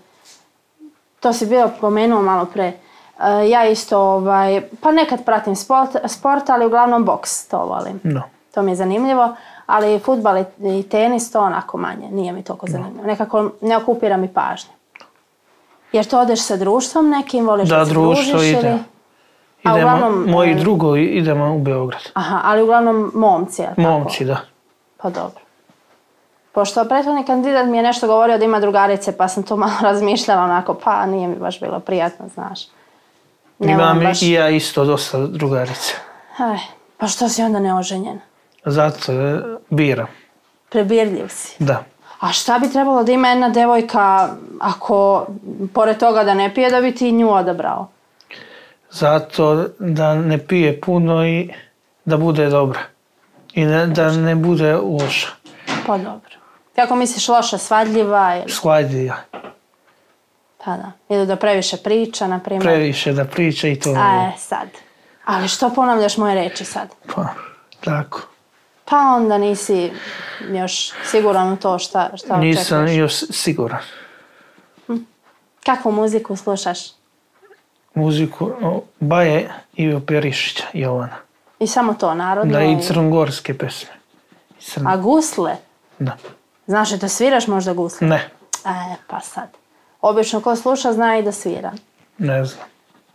to si bio pomenuo malo pre, ja isto, pa nekad pratim sport, ali uglavnom boks, to volim. Da. To mi je zanimljivo, ali fudbal i tenis, to onako manje, nije mi toliko zanimljivo. Nekako ne okupira mi pažnju. Jer to odeš sa društvom nekim, voliš da se družiš ili? Da, društvo ide. Moji drugovi idemo u Beograd. Aha, ali uglavnom momci, je li tako? Momci, da. Pa dobro. Pošto prethodni kandidat mi je nešto govorio da ima drugarice, pa sam to malo razmišljala onako, pa nije mi baš bilo prijatno, znaš. Imam i ja isto dosta drugarice. Pa što si onda neoženjen? Zato biram. Prebirljiv si? Da. A šta bi trebalo da ima jedna devojka, ako pored toga da ne pije, da bi ti nju odabrao? Zato da ne pije puno i da bude dobra. I da ne bude loša. Pa dobro. Kako misliš, loša, svadljiva? Svadljiva. Pa da. Ili da previše priča, na primjer? Previše da priča i to. Sad. Ali što ponavljaš moje reči sad? Pa, tako. Pa onda nisi još siguran u to šta očekuješ. Nisam još siguran. Kakvu muziku slušaš? Muziku Baje i Perišića, Jovana. I samo to, narodno? Da, i crnogorske pesme. A gusle? Da. Znaš li da sviraš možda gusle? Ne. Pa sad. Obično ko sluša zna i da svira. Ne znam.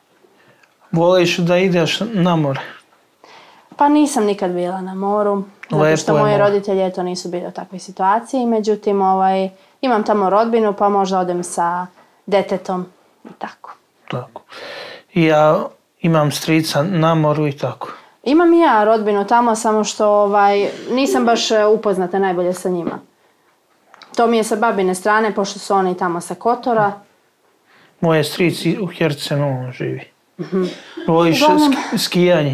Voliš da ideš na more? Pa nisam nikad bila na moru. Zato što moji roditelji eto nisu bili u takvoj situaciji. Međutim, imam tamo rodbinu pa možda odem sa detetom i tako. Tako. I ja imam strica na moru i tako. Imam i ja rodbinu tamo, samo što nisam baš upoznata najbolje sa njima. To mi je sa babine strane, pošto su oni tamo sa Kotora. Moje strici u Hercenovom živi. Voliš skijanje?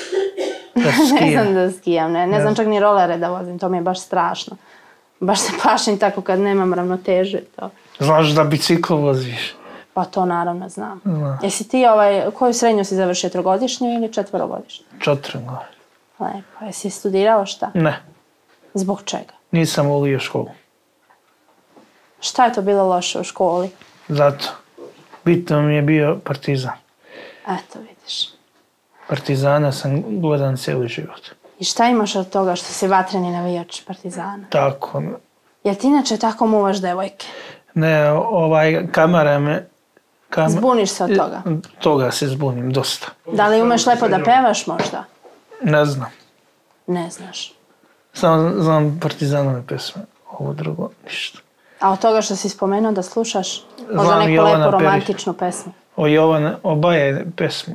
Ne znam da skijam, ne znam čak ni rolere da vozim, to mi je baš strašno. Baš se plašim tako kad nemam ravnoteže. Znaš da bicikl voziš? Pa to naravno znam. Jesi ti, koju srednju si završio, 3-godišnju ili 4-godišnju? 4-godišnju. Lepo, jesi studirao šta? Ne. Zbog čega? Nisam volio školu. Šta je to bilo loše u školi? Zato. Bitno mi je bio Partizan. Eto, vidiš. Partizana sam gledan cijeli život. I šta imaš od toga što si vatreni navijač Partizana? Tako. Jel ti inače tako muvaš devojke? Ne, kamera me... Zbuniš se od toga? Toga se zbunim, dosta. Da li umeš lepo da pevaš možda? Ne znam. Ne znaš. Samo znam Partizanove pesme, ovo drugo ništa. A od toga što si spomenuo da slušaš možda neku lepu romantičnu pesmu? O Baje pesmu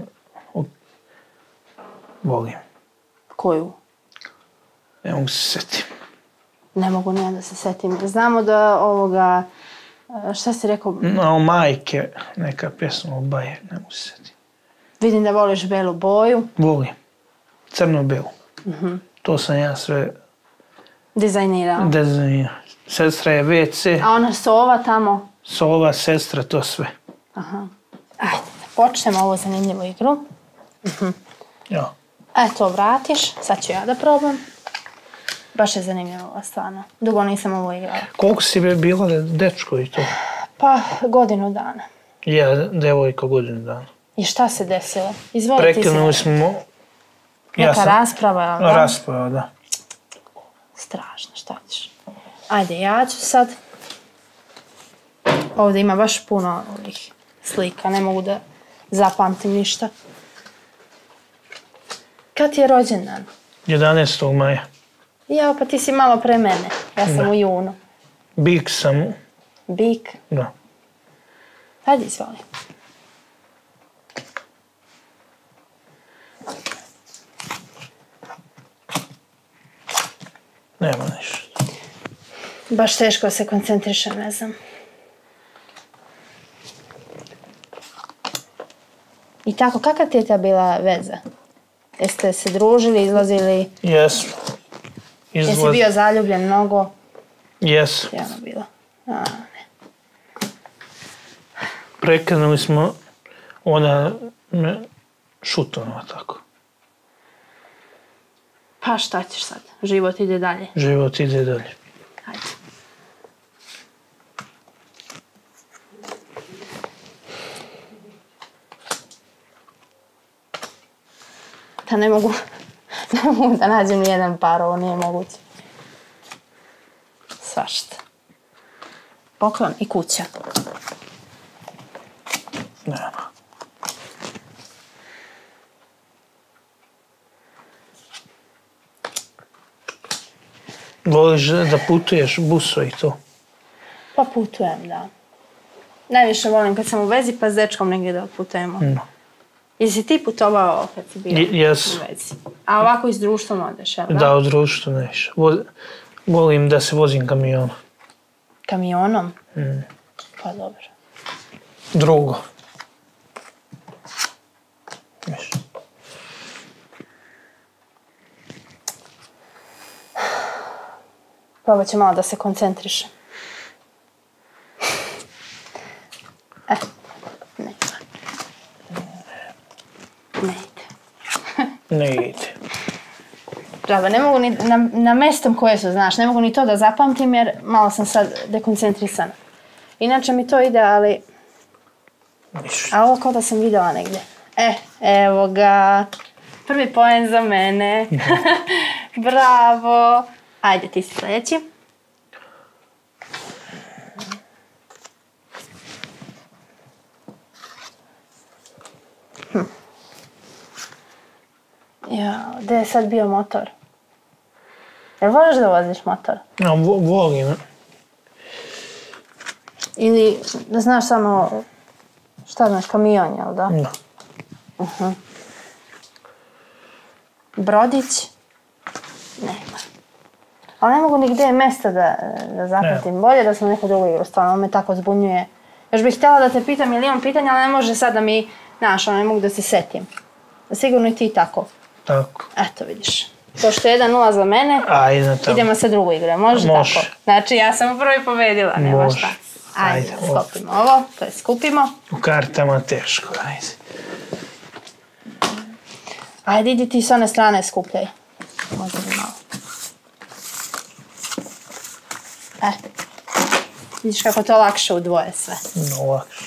volim. Koju? Ne mogu se setim. Ne mogu nijem da se setim. Znamo da šta si rekao? O Majke, neka pesma o Baje, ne mogu se setim. Vidim da voliš belu boju. Volim. Crno-belu. To sam ja sve... Dizajnirao. Sestra je WC. A ona sova tamo? Sova, sestra, to sve. Aha. Ajde, da počnemo ovu zanimljivu igru. Ja. Eto, vratiš. Sad ću ja da probam. Baš je zanimljivo, stvarno. Dugo nisam ovo igrala. Koliko si bila dečko i to? Pa, godinu dana. Ja, devojka godinu dana. I šta se desilo? Izvoli ti si. Prekinuli smo... Neka rasprava, jel da? Rasprava, da. Strašno, šta ćeš? Ajde, ja ću sad... Ovdje ima baš puno ovih slika, ne mogu da zapamtim ništa. Kad ti je rođendan? 11. maja. Ja, pa ti si malo pre mene. Ja sam u junu. Bik sam. Bik? Da. Ajde, izvoli. Nema ništa. Baš teško se koncentrišem, ne znam. I tako, kakva ti je ta bila veza? Jeste se družili, izlazili? Jesmo. Jesi bio zaljubljen mnogo? Jesam. Javno bilo. A, ne. Prekinuli smo, ona me šutonula tako. Pa šta ćeš sad? Život ide dalje. Život ide dalje. Hajde. Da ne mogu da nađem nijedan par, ovo nije moguće. Svašta. Poklon i kuća. Nema. Voliš da putuješ buso i to? Pa putujem, da. Najviše volim kad sam u vezi, pa s dečkom negdje da putujemo. No. Jesi ti putovao kad si bio Jes. u vezi? A ovako i s društvom odeš, jel da? Da, u društvu neš. Volim da se vozim kamionom. Kamionom? Pa dobro. Drugo. Viš. Probat ću malo da se koncentrišem. Ne. Ne ide. Ne ide. Džaba, ne mogu ni na mestom koje su, znaš, ne mogu ni to da zapamtim jer malo sam sad dekoncentrisana. Inače mi to ide, ali... Ništa. A ovo kao da sam vidjela negdje. Evo ga. Prvi poen za mene. Bravo. Ajde, ti si sljedeći. Ja, gdje je sad bio motor? Jel voliš da voziš motor? Ja, volim. Ili da znaš samo, šta znaš, kamion, jel da? Da. Brodić? Nema. Ali ne mogu ni gdje je mjesto da zapamtim. Bolje da sam neko drugo igru, stvarno, on me tako zbunjuje. Još bih htjela da te pitam milion pitanja, ali ne može sad da mi, znaš, ne mogu da se setim. Sigurno i ti tako. Tako. Eto, vidiš. Pošto je 1-0 za mene, Ajde, tako. idemo sa drugu igre. Može tako? Znači, ja sam prvi pobedila, nema Može. šta. Ajde, Ajde, skopimo ovo, to je skupimo. U kartama teško, ajde. Ajde, idi ti s one strane skupljaj. Možda bi malo. Vidiš kako to lakše u dvoje sve. No, lakše.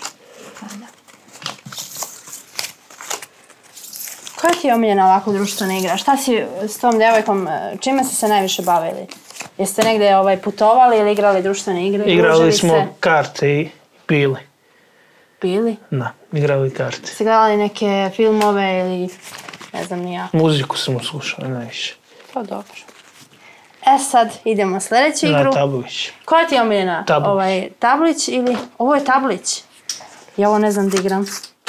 Koja ti je omiljena ovako društvena igra? Šta si s tom djevojkom, čime ste se najviše bavili? Jeste negdje putovali ili igrali društvene igre? Igrali smo karte i pili. Pili? Da, igrali karte. Ste gledali neke filmove ili ne znam ni ja? Muziku smo slušali najviše. Pa dobro. Sad idemo sljedeću igru. Na tablić. Koja ti je omiljena? Tablić. Tablić ili... Ovo je tablić. Ja ovo ne znam da igram.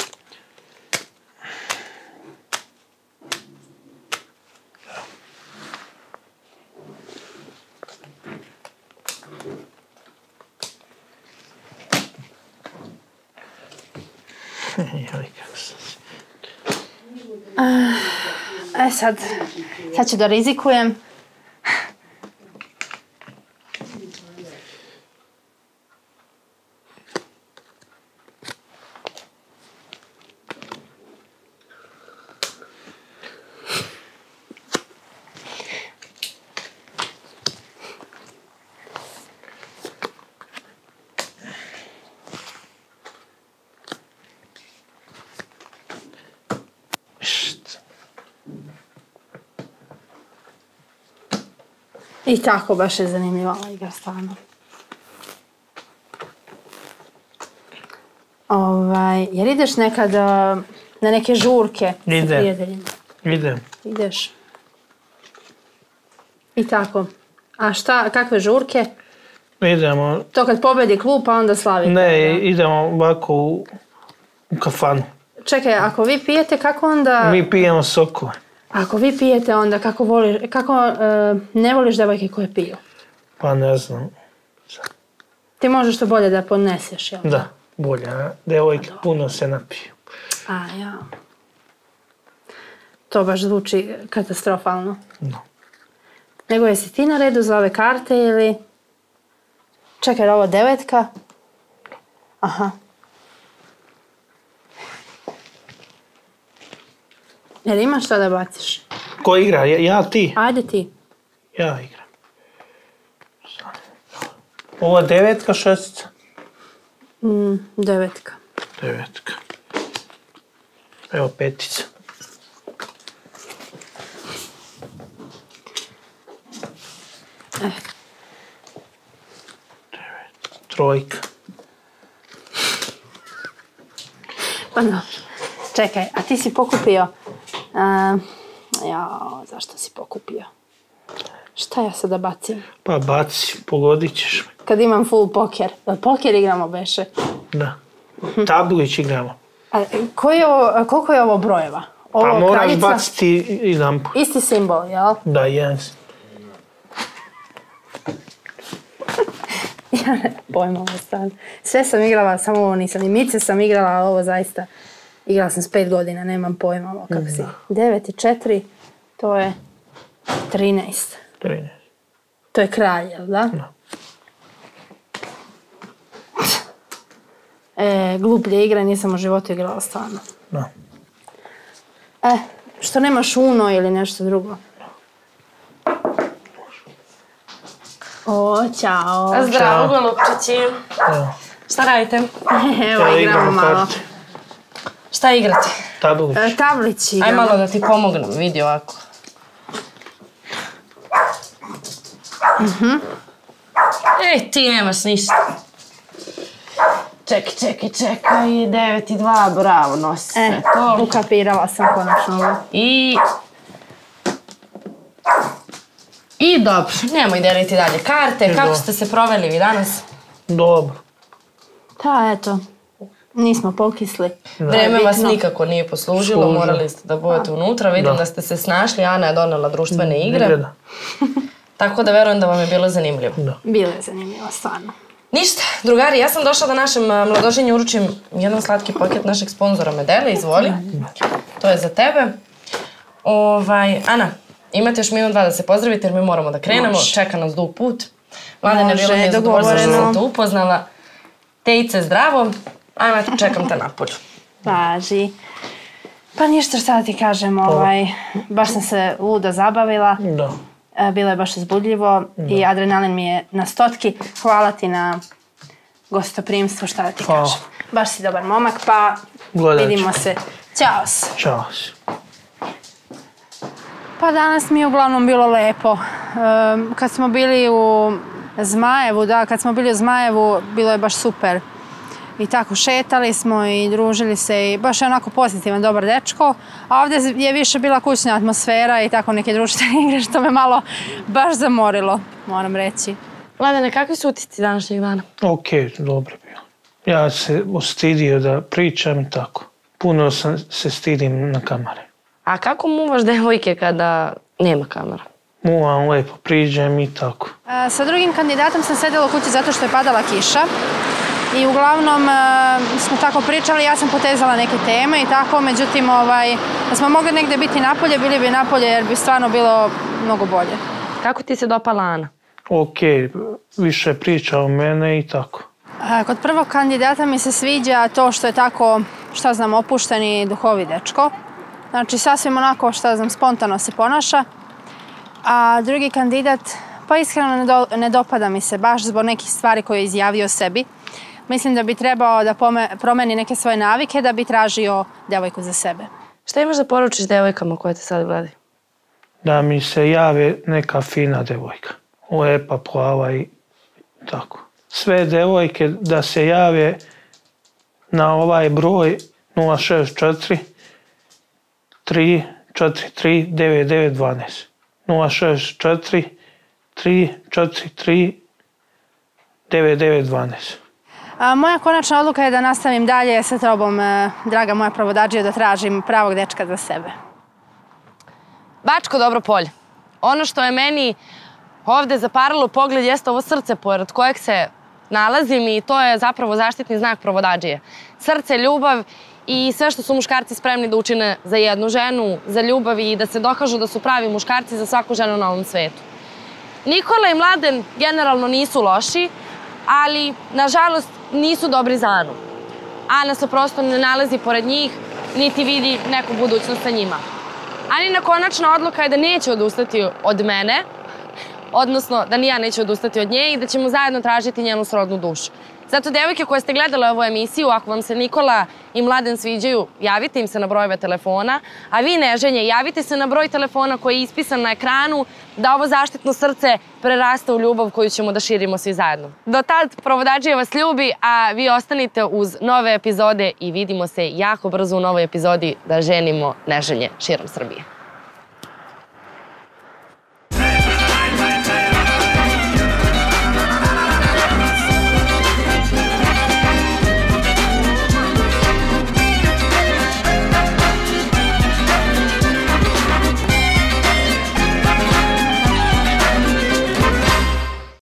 Sad ću da rizikujem. I tako, baš je zanimljiva ova igra, stvarno. Jer ideš nekad na neke žurke sa prijateljima? Idem. Ideš. I tako. A kakve žurke? Idemo... To kad pobedi klub, pa onda slavite? Ne, idemo ovako u kafanu. Čekaj, ako vi pijete, kako onda... Mi pijemo sokove. Ako vi pijete, onda kako ne voliš devojke koje piju? Pa ne znam. Ti možeš to bolje da podneseš, jel? Da, bolje. Devojke puno se napiju. A, ja. To baš zvuči katastrofalno. No. Nego jesi ti na redu za ove karte ili... Čekaj, ovo 9? Aha. Jel imaš šta da baciš? Ko igra? Ja, ti? Ajde ti. Ja igram. Ovo 9, 6? 9. 9. Evo 5. Trojka. Pa dobro. Čekaj, a ti si pokupio... zašto si pokupio? Šta ja sada bacim? Pa baci, pogodit ćeš me. Kad imam full poker. Poker igramo beše? Da. Tablić igramo. A koliko je ovo brojeva? Pa moraš baciti jedan put. Isti simbol, jel? Da, jedan. Ja ne pojma ovo stvarno. Sve sam igrala, samo ovo nisam. I mice sam igrala, ali ovo zaista... Igrala sam s 5 godina, nemam pojma ovo kako si. 9 i 4, to je 13. 13. To je kralj, jel da? Da. Gluplje igre nisam u životu igrala stvarno. Da. Što nemaš Uno ili nešto drugo? O, čao. Zdravo, golupčići. Šta radite? Evo, igramo malo. Šta igrate? Tablić. Tablić igramo. Aj malo da ti pomognem, vidi ovako. Ej, ti nemaš ništa. Čekaj, 9 i 2, bravo, nosi sve to. Ukapirala sam konačno ovo. I dobro, nemoj deliti dalje karte. Kako ste se proveli vi danas? Dobro. Da, eto. Nismo pokisli. Vreme vas nikako nije poslužilo, morali ste da budete unutra. Vidim da ste se snašli, Ana je donela društvene igre. Tako da verujem da vam je bilo zanimljivo. Bilo je zanimljivo, stvarno. Ništa, drugari, ja sam došla da našem mladoženju uručim jedan slatki paket našeg sponzora Medele, izvoli. To je za tebe. Ana, imate još minut 2 da se pozdravite jer mi moramo da krenemo. Čeka nas dug put. Mladene, bilo mi je zadovoljstvo što sam te upoznala. Tejice, zdravo. Ajme, čekam te napolju. Važi. Pa ništa šta da ti kažem, baš sam se ludo zabavila. Da. Bilo je baš uzbudljivo i adrenalin mi je na 100. Hvala ti na gostoprimstvu, šta da ti kažem. Baš si dobar momak, pa vidimo se. Ćao. Ćao. Pa danas mi je uglavnom bilo lepo. Kad smo bili u Zmajevu, bilo je baš super. I tako šetali smo i družili se i baš je onako pozitivan, dobar dečko. A ovdje je više bila kućna atmosfera i tako neke društvene igre što me malo baš zamorilo, moram reći. Mladene, kakvi su utisci današnjeg dana? Okej, dobro bilo. Ja se ustidio da pričam i tako. Puno se stidim na kamere. A kako muvaš devojke kada nema kamera? Muvam lepo, priđem i tako. Sa drugim kandidatom sam sedjela u kući zato što je padala kiša. I uglavnom smo tako pričali, ja sam potezala neke teme i tako, međutim da smo mogli negdje biti napolje, bili bi napolje jer bi stvarno bilo mnogo bolje. Kako ti se dopala Ana? Okej, više priča o mene i tako. Kod prvog kandidata mi se sviđa to što je tako, šta znam, opušteni duhovi dečko. Znači sasvim onako, šta znam, spontano se ponaša. A drugi kandidat, pa iskreno ne dopada mi se baš zbog nekih stvari koje je izjavio sebi. Mislim da bi trebao da promeni neke svoje navike da bi tražio devojku za sebe. Šta imaš da poručiš devojkama koje te sad gledaju? Da mi se jave neka fina devojka. lepa, plava i tako. Sve devojke da se jave na ovaj broj 064 343 9912. 064 343 9912. Moja konačna odluka je da nastavim dalje sa tobom, draga moja provodadžija, da tražim pravog dečka za sebe. Bačko Dobro Polje. Ono što je meni ovde zaparalo pogled jeste ovo srce pored kojeg se nalazim i to je zapravo zaštitni znak provodadžije. Srce, ljubav i sve što su muškarci spremni da učine za jednu ženu, za ljubav i da se dokažu da su pravi muškarci za svaku ženu na ovom svetu. Nikola i Mladen generalno nisu loši, ali nažalost nisu dobri za Anu. Ana se prosto ne nalazi pored njih, niti vidi neku budućnost sa njima. Anina konačna odluka je da neće odustati od mene, odnosno da ni ja neću odustati od nje i da ćemo zajedno tražiti njenu srodnu dušu. Zato, devojke koje ste gledale ovu emisiju, ako vam se Nikola i Mladen sviđaju, javite im se na brojeve telefona, a vi neženje, javite se na broj telefona koji je ispisan na ekranu, da ovo zaštitno srce preraste u ljubav koju ćemo da širimo svi zajedno. Do tad, provodadžija vas ljubi, a vi ostanite uz nove epizode i vidimo se jako brzo u novoj epizodi da ženimo neženje širom Srbije.